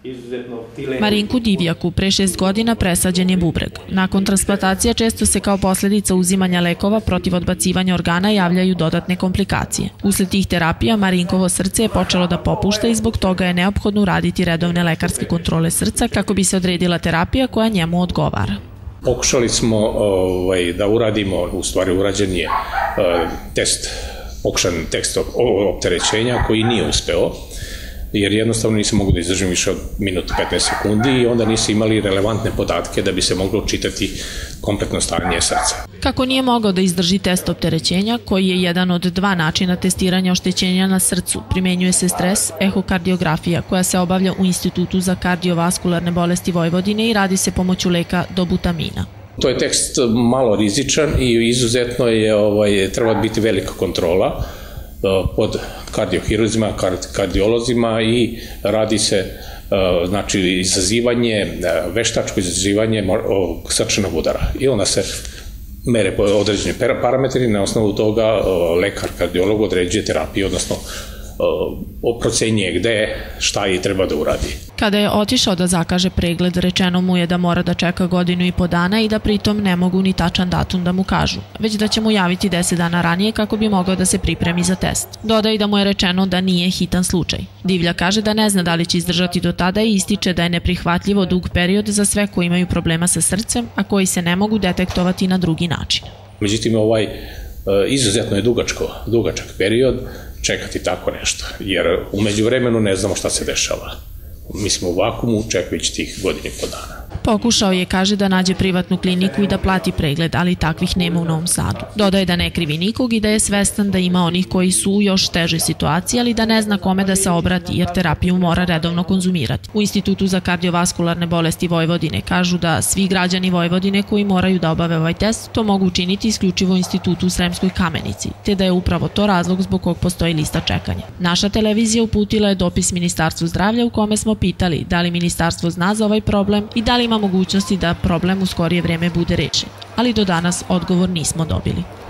Marinku Divjaku pre 6 godina presađen je bubreg. Nakon transplantacija često se kao posljedica uzimanja lekova protiv odbacivanja organa javljaju dodatne komplikacije. Usled tih terapija Marinkovo srce je počelo da popušta i zbog toga je neophodno uraditi redovne lekarske kontrole srca kako bi se odredila terapija koja njemu odgovara. Pokušali smo da uradimo, u stvari urađen je pokušan tekst opterećenja koji nije uspeo, jer jednostavno nisam mogu da izdržim više od minuta 15 sekundi i onda nisu imali relevantne podatke da bi se moglo čitati kompletno stanje srca. Kako nije mogao da izdrži test opterećenja, koji je jedan od 2 načina testiranja oštećenja na srcu, primenjuje se stres ehokardiografija koja se obavlja u Institutu za kardiovaskularne bolesti Vojvodine i radi se pomoću leka dobutamina. To je tekst malo rizičan i izuzetno je treba biti velika kontrola pod kardiohirurgima, kardiolozima i radi se znači veštačko izazivanje srčanog udara. I onda se mere određeni parametri, na osnovu toga lekar kardiolog određuje terapiju, odnosno procenjuje gde, šta i treba da uradi. Kada je otišao da zakaže pregled, rečeno mu je da mora da čeka 1,5 godine i da pritom ne mogu ni tačan datum da mu kažu, već da će mu javiti 10 dana ranije kako bi mogao da se pripremi za test. Dodaje da mu je rečeno da nije hitan slučaj. Divlja kaže da ne zna da li će izdržati do tada i ističe da je neprihvatljivo dug period za sve koji imaju problema sa srcem, a koji se ne mogu detektovati na drugi način. Međutim, izuzetno je dugačak period čekati tako nešto, jer u međuvremenu ne znamo šta se dešava. Mi smo u vakumu čekajući tih 1,5 dana. Pokušao je, kaže, da nađe privatnu kliniku i da plati pregled, ali takvih nema u Novom Sadu. Dodaje da ne krivi nikog i da je svestan da ima onih koji su u još težoj situaciji, ali da ne zna kome da se obrati jer terapiju mora redovno konzumirati. U Institutu za kardiovaskularne bolesti Vojvodine kažu da svi građani Vojvodine koji moraju da obave ovaj test to mogu učiniti isključivo u Institutu u Sremskoj Kamenici, te da je upravo to razlog zbog kog postoji lista čekanja. Naša televizija uputila je dopis Ministarstvu zdravlja u kome smo pitali da li ministarstvo zna za ovaj problem i da li ima mogućnosti da problem u skorije vreme bude rešen, ali do danas odgovor nismo dobili.